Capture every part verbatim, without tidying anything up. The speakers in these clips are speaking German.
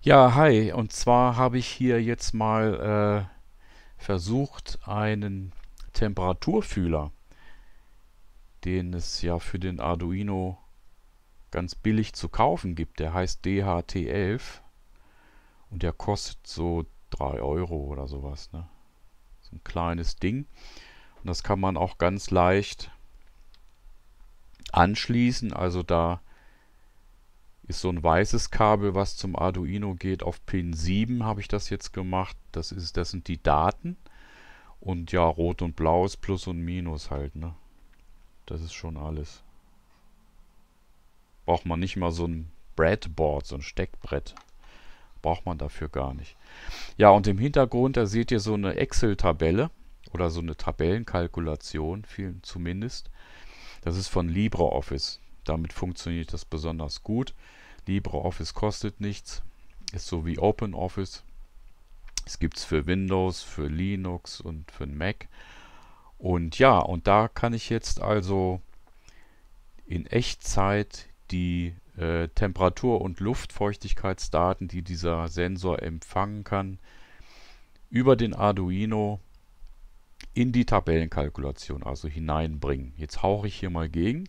Ja, hi. Und zwar habe ich hier jetzt mal äh, versucht, einen Temperaturfühler, den es ja für den Arduino ganz billig zu kaufen gibt. Der heißt D H T elf und der kostet so drei Euro oder sowas, ne? So ein kleines Ding. Und das kann man auch ganz leicht anschließen. Also da ist so ein weißes Kabel, was zum Arduino geht. Auf Pin sieben habe ich das jetzt gemacht. Das ist, das sind die Daten. Und ja, Rot und Blau ist Plus und Minus halt, ne? Das ist schon alles. Braucht man nicht mal so ein Breadboard, so ein Steckbrett. Braucht man dafür gar nicht. Ja, und im Hintergrund, da seht ihr so eine Excel-Tabelle oder so eine Tabellenkalkulation, viel zumindest. Das ist von LibreOffice. Damit funktioniert das besonders gut. LibreOffice kostet nichts. Ist so wie OpenOffice. Es gibt es für Windows, für Linux und für den Mac. Und ja, und da kann ich jetzt also in Echtzeit die äh, Temperatur- und Luftfeuchtigkeitsdaten, die dieser Sensor empfangen kann, über den Arduino in die Tabellenkalkulation, also hineinbringen. Jetzt hauche ich hier mal gegen.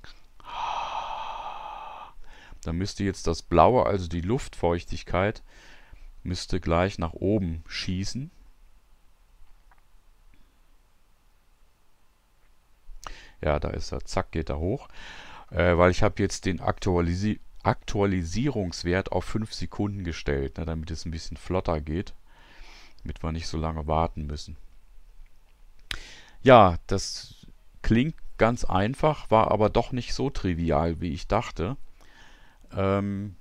Dann müsste jetzt das Blaue, also die Luftfeuchtigkeit, müsste gleich nach oben schießen. Ja, da ist er. Zack, geht er hoch. Äh, weil ich habe jetzt den Aktualisi Aktualisierungswert auf fünf Sekunden gestellt, ne, damit es ein bisschen flotter geht, damit wir nicht so lange warten müssen. Ja, das klingt ganz einfach, war aber doch nicht so trivial, wie ich dachte. Ähm,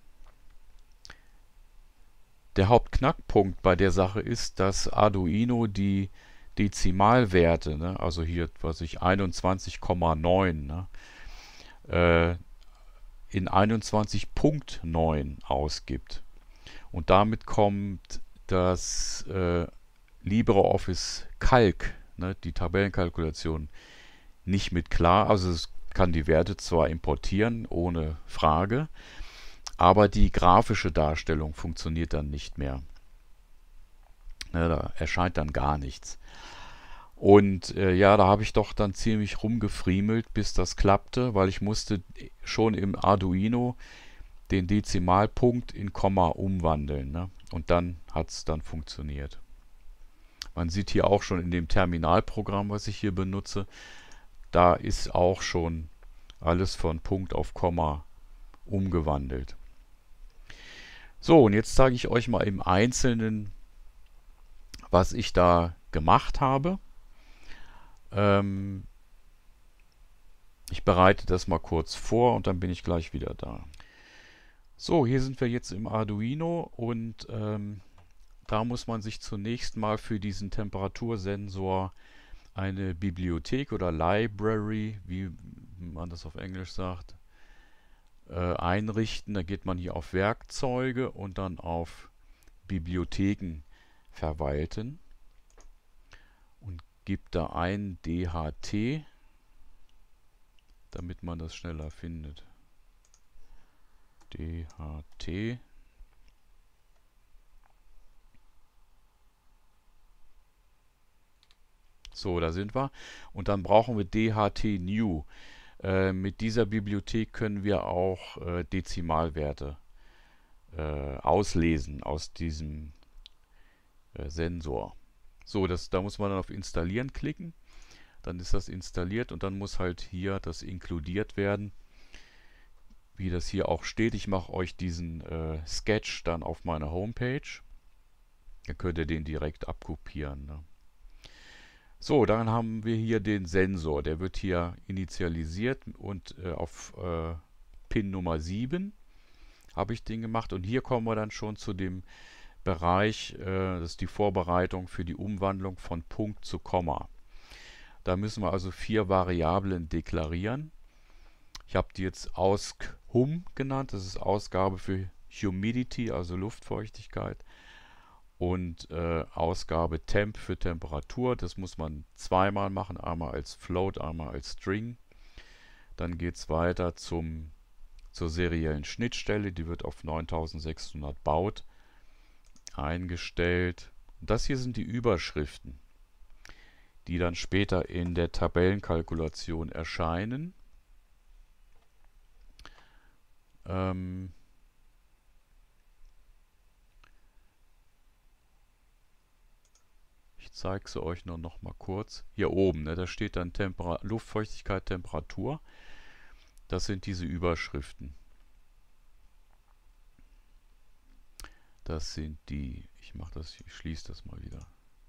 der Hauptknackpunkt bei der Sache ist, dass Arduino die Dezimalwerte, ne, also hier, was ich, einundzwanzig Komma neun, ne, äh, in einundzwanzig Komma neun ausgibt. Und damit kommt das äh, LibreOffice Calc, ne, die Tabellenkalkulation, nicht mit klar. Also es kann die Werte zwar importieren, ohne Frage, aber die grafische Darstellung funktioniert dann nicht mehr. Ne, da erscheint dann gar nichts. Und äh, ja, da habe ich doch dann ziemlich rumgefriemelt, bis das klappte, weil ich musste schon im Arduino den Dezimalpunkt in Komma umwandeln. Ne? Und dann hat es dann funktioniert. Man sieht hier auch schon in dem Terminalprogramm, was ich hier benutze, da ist auch schon alles von Punkt auf Komma umgewandelt. So, und jetzt zeige ich euch mal im Einzelnen, was ich da gemacht habe. Ähm, ich bereite das mal kurz vor und dann bin ich gleich wieder da. So, hier sind wir jetzt im Arduino und ähm, da muss man sich zunächst mal für diesen Temperatursensor eine Bibliothek oder Library, wie man das auf Englisch sagt, äh, einrichten. Da geht man hier auf Werkzeuge und dann auf Bibliotheken verwalten und gibt da ein D H T, damit man das schneller findet. D H T. So, da sind wir. Und dann brauchen wir D H T New. Äh, mit dieser Bibliothek können wir auch äh, Dezimalwerte äh, auslesen aus diesem äh, Sensor. So, das, da muss man dann auf Installieren klicken. Dann ist das installiert und dann muss halt hier das inkludiert werden, wie das hier auch steht. Ich mache euch diesen äh, Sketch dann auf meiner Homepage. Dann könnt ihr den direkt abkopieren. Ne? So, dann haben wir hier den Sensor. Der wird hier initialisiert und äh, auf äh, Pin Nummer sieben habe ich den gemacht. Und hier kommen wir dann schon zu dem Bereich, äh, das ist die Vorbereitung für die Umwandlung von Punkt zu Komma. Da müssen wir also vier Variablen deklarieren. Ich habe die jetzt AusHum genannt. Das ist Ausgabe für Humidity, also Luftfeuchtigkeit. Und äh, Ausgabe Temp für Temperatur. Das muss man zweimal machen. Einmal als Float, einmal als String. Dann geht es weiter zum, zur seriellen Schnittstelle. Die wird auf neuntausendsechshundert Baud eingestellt. Und das hier sind die Überschriften, die dann später in der Tabellenkalkulation erscheinen. Ähm, ich zeige sie euch nur noch mal kurz. Hier oben, ne, da steht dann Temper Luftfeuchtigkeit, Temperatur. Das sind diese Überschriften. Das sind die, ich mache das, ich schließe das mal wieder.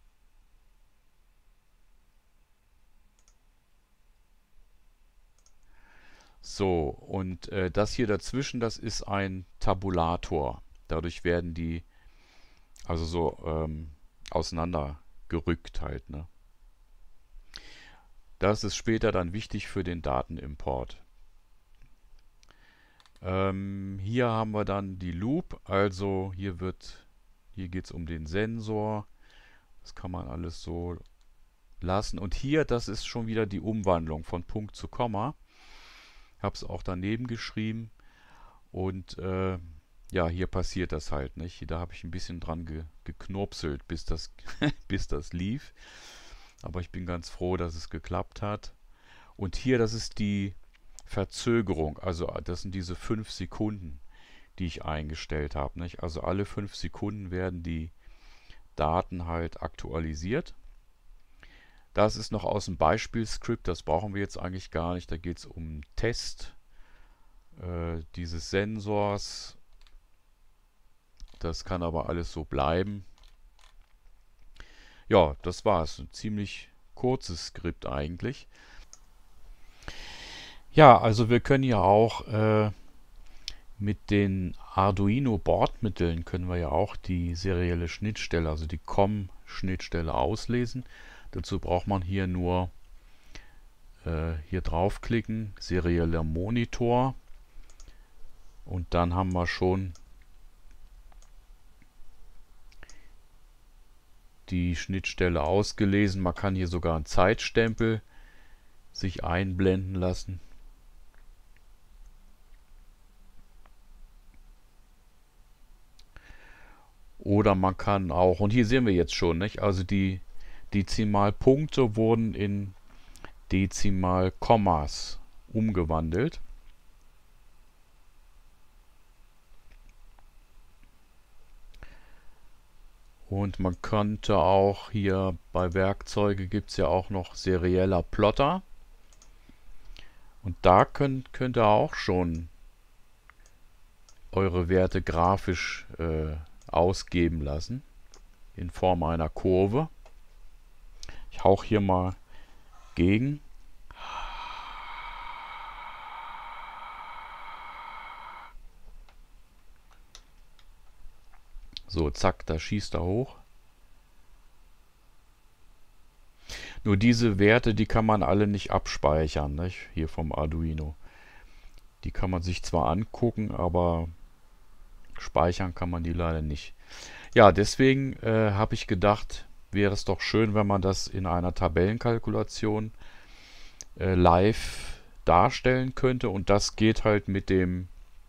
So, und äh, das hier dazwischen, das ist ein Tabulator. Dadurch werden die also so ähm, auseinandergerückt halt, ne? Das ist später dann wichtig für den Datenimport. Ähm, hier haben wir dann die Loop, also hier wird, hier geht es um den Sensor. Das kann man alles so lassen. Und hier, das ist schon wieder die Umwandlung von Punkt zu Komma. Ich habe es auch daneben geschrieben. Und äh, ja, hier passiert das halt nicht. Da habe ich ein bisschen dran ge geknurpselt, bis das, bis das lief. Aber ich bin ganz froh, dass es geklappt hat. Und hier, das ist die Verzögerung. Also das sind diese fünf Sekunden, die ich eingestellt habe. Nicht? Also alle fünf Sekunden werden die Daten halt aktualisiert. Das ist noch aus dem Beispielskript, das brauchen wir jetzt eigentlich gar nicht. Da geht es um Test äh, dieses Sensors. Das kann aber alles so bleiben. Ja, das war's. Ein ziemlich kurzes Skript eigentlich. Ja, also wir können ja auch äh, mit den Arduino-Bordmitteln können wir ja auch die serielle Schnittstelle, also die C O M-Schnittstelle auslesen. Dazu braucht man hier nur äh, hier draufklicken, serieller Monitor, und dann haben wir schon die Schnittstelle ausgelesen. Man kann hier sogar einen Zeitstempel sich einblenden lassen. Oder man kann auch, und hier sehen wir jetzt schon, nicht? Also die Dezimalpunkte wurden in Dezimalkommas umgewandelt. Und man könnte auch hier bei Werkzeuge gibt es ja auch noch serieller Plotter. Und da könnt, könnt ihr auch schon eure Werte grafisch äh, ausgeben lassen in Form einer Kurve. Ich hauche hier mal gegen. So, zack, da schießt er hoch. Nur diese Werte, die kann man alle nicht abspeichern, nicht? Hier vom Arduino. Die kann man sich zwar angucken, aber speichern kann man die leider nicht. Ja, deswegen äh, habe ich gedacht, wäre es doch schön, wenn man das in einer Tabellenkalkulation äh, live darstellen könnte. Und das geht halt mit dem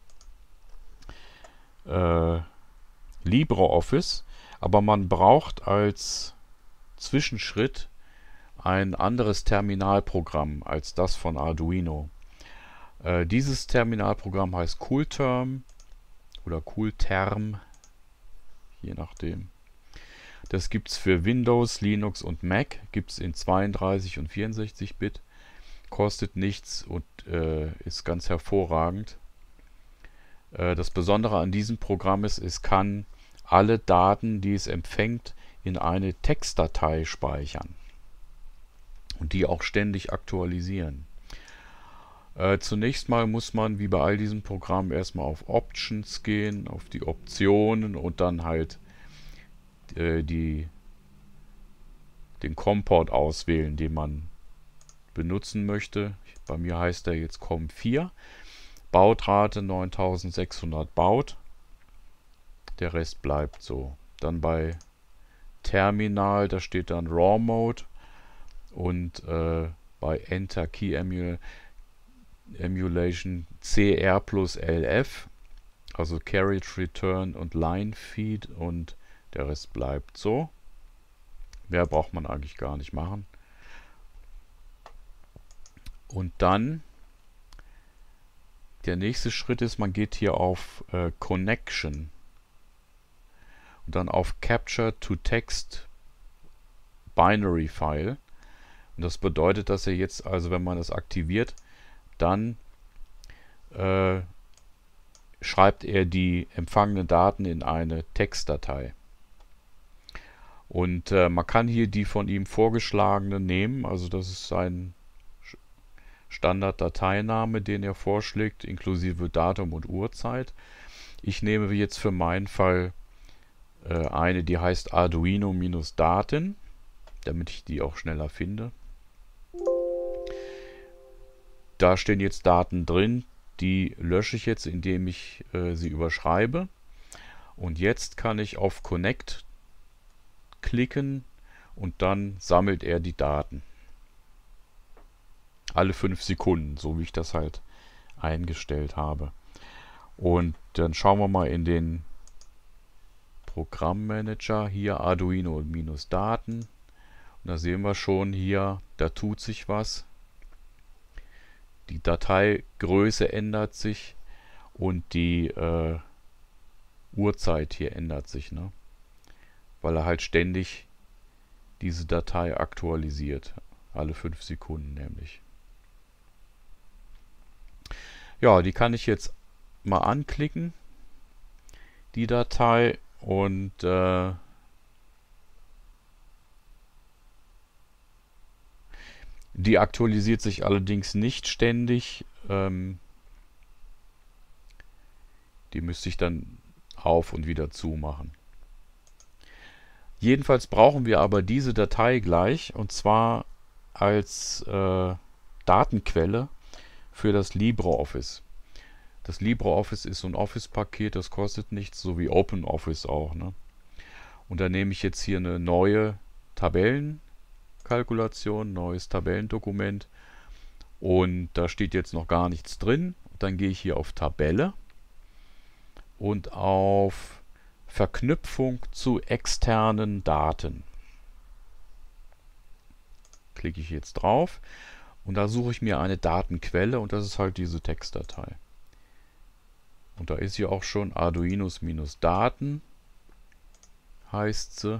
äh, LibreOffice. Aber man braucht als Zwischenschritt ein anderes Terminalprogramm als das von Arduino. Äh, dieses Terminalprogramm heißt CoolTerm oder CoolTerm, je nachdem. Das gibt es für Windows, Linux und Mac, gibt es in zweiunddreißig und vierundsechzig Bit, kostet nichts und äh, ist ganz hervorragend. Äh, das Besondere an diesem Programm ist, es kann alle Daten, die es empfängt, in eine Textdatei speichern und die auch ständig aktualisieren. Äh, zunächst mal muss man wie bei all diesen Programmen erstmal auf Options gehen, auf die Optionen und dann halt äh, die, den Comport auswählen, den man benutzen möchte. Bei mir heißt er jetzt Com vier. Bautrate neuntausendsechshundert Baud. Der Rest bleibt so. Dann bei Terminal, da steht dann Raw Mode. Und äh, bei Enter Key Emul Emulation C R plus L F, also Carriage Return und Line Feed und Der Rest bleibt so. Mehr braucht man eigentlich gar nicht machen. Und dann, der nächste Schritt ist, man geht hier auf äh, Connection und dann auf Capture to Text Binary File. Und das bedeutet, dass er jetzt, also wenn man das aktiviert, dann äh, schreibt er die empfangenen Daten in eine Textdatei. Und äh, man kann hier die von ihm vorgeschlagene nehmen, also das ist sein Standarddateiname, den er vorschlägt, inklusive Datum und Uhrzeit. Ich nehme jetzt für meinen Fall äh, eine, die heißt Arduino-Daten, damit ich die auch schneller finde. Da stehen jetzt Daten drin, die lösche ich jetzt, indem ich äh, sie überschreibe. Und jetzt kann ich auf Connect klicken und dann sammelt er die Daten. Alle fünf Sekunden, so wie ich das halt eingestellt habe. Und dann schauen wir mal in den Programmmanager, hier Arduino-Daten. Und da sehen wir schon hier, da tut sich was. Die Dateigröße ändert sich und die äh, Uhrzeit hier ändert sich, ne? Weil er halt ständig diese Datei aktualisiert. Alle fünf Sekunden nämlich. Ja, die kann ich jetzt mal anklicken, die Datei, und äh, die aktualisiert sich allerdings nicht ständig. Ähm, die müsste ich dann auf und wieder zumachen. Jedenfalls brauchen wir aber diese Datei gleich, und zwar als äh, Datenquelle für das LibreOffice. Das LibreOffice ist so ein Office-Paket, das kostet nichts, so wie OpenOffice auch, ne? Und da nehme ich jetzt hier eine neue Tabellenkalkulation, neues Tabellendokument, und da steht jetzt noch gar nichts drin. Dann gehe ich hier auf Tabelle und auf Verknüpfung zu externen Daten. Klicke ich jetzt drauf und da suche ich mir eine Datenquelle, und das ist halt diese Textdatei. Und da ist sie auch schon, Arduinos-Daten heißt sie.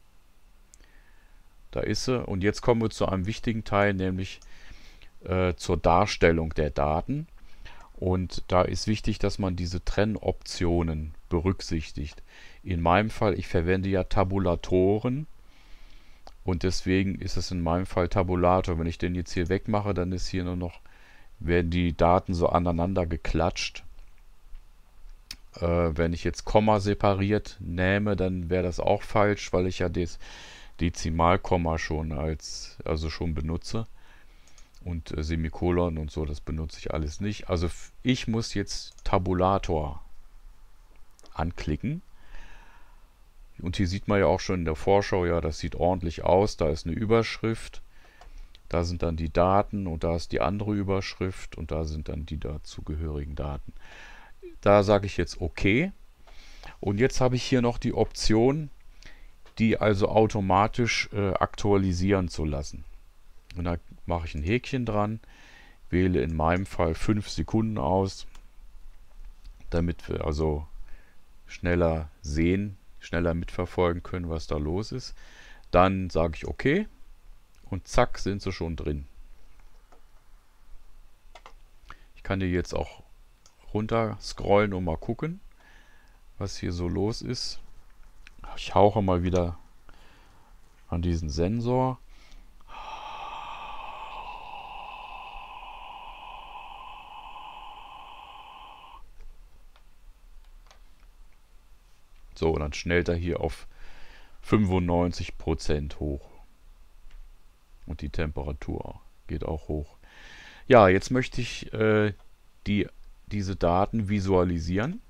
Da ist sie. Und jetzt kommen wir zu einem wichtigen Teil, nämlich äh, zur Darstellung der Daten. Und da ist wichtig, dass man diese Trennoptionen berücksichtigt. In meinem Fall, ich verwende ja Tabulatoren, und deswegen ist es in meinem Fall Tabulator. Wenn ich den jetzt hier wegmache, dann ist hier nur noch, werden die Daten so aneinander geklatscht. Äh, wenn ich jetzt Komma separiert nehme, dann wäre das auch falsch, weil ich ja das Dezimalkomma schon als also schon benutze. Und äh, Semikolon und so, das benutze ich alles nicht. Also ich muss jetzt Tabulator anklicken. Und hier sieht man ja auch schon in der Vorschau, ja, das sieht ordentlich aus. Da ist eine Überschrift, da sind dann die Daten, und da ist die andere Überschrift, und da sind dann die dazugehörigen Daten. Da sage ich jetzt OK. Und jetzt habe ich hier noch die Option, die also automatisch äh, aktualisieren zu lassen. Und da mache ich ein Häkchen dran, wähle in meinem Fall fünf Sekunden aus, damit wir also schneller sehen, schneller mitverfolgen können, was da los ist. Dann sage ich OK und zack, sind sie schon drin. Ich kann hier jetzt auch runter scrollen und mal gucken, was hier so los ist. Ich hauche mal wieder an diesen Sensor. So, und dann schnellt er hier auf fünfundneunzig Prozent hoch. Und die Temperatur geht auch hoch. Ja, jetzt möchte ich äh, die, diese Daten visualisieren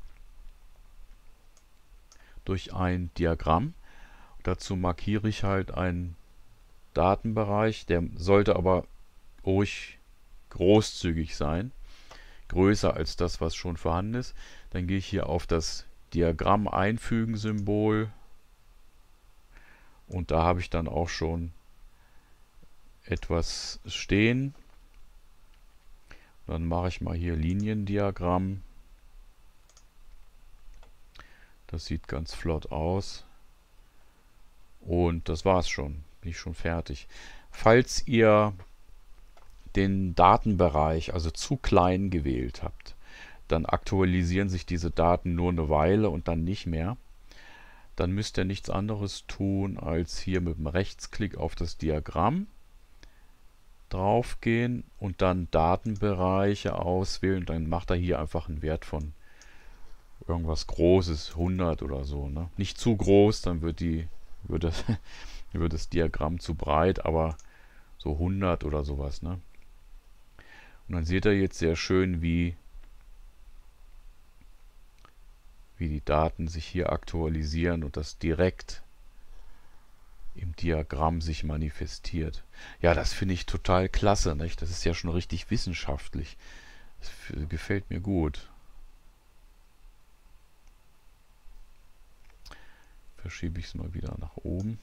durch ein Diagramm. Dazu markiere ich halt einen Datenbereich, der sollte aber ruhig großzügig sein, größer als das, was schon vorhanden ist. Dann gehe ich hier auf das Diagramm einfügen Symbol Und da habe ich dann auch schon etwas stehen. Dann mache ich mal hier Liniendiagramm. Das sieht ganz flott aus. Und das war's schon. Bin ich schon fertig. Falls ihr den Datenbereich also zu klein gewählt habt, dann aktualisieren sich diese Daten nur eine Weile und dann nicht mehr. Dann müsst ihr nichts anderes tun, als hier mit dem Rechtsklick auf das Diagramm draufgehen und dann Datenbereiche auswählen. Dann macht er hier einfach einen Wert von irgendwas Großes, hundert oder so. Ne? Nicht zu groß, dann wird, die, wird, das, wird das Diagramm zu breit, aber so hundert oder sowas. Ne? Und dann seht ihr jetzt sehr schön, wie, wie die Daten sich hier aktualisieren und das direkt im Diagramm sich manifestiert. Ja, das finde ich total klasse. Nicht? Das ist ja schon richtig wissenschaftlich. Das gefällt mir gut. Verschiebe ich es mal wieder nach oben.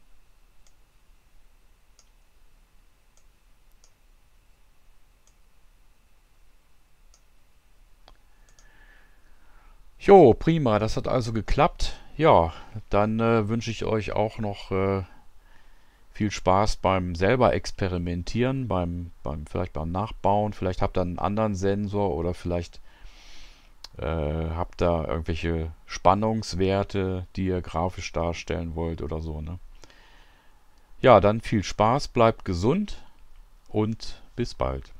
Jo, prima, das hat also geklappt. Ja, dann äh, wünsche ich euch auch noch äh, viel Spaß beim selber experimentieren, beim, beim vielleicht beim Nachbauen. Vielleicht habt ihr einen anderen Sensor oder vielleicht äh, habt ihr irgendwelche Spannungswerte, die ihr grafisch darstellen wollt oder so. Ne? Ja, dann viel Spaß, bleibt gesund und bis bald.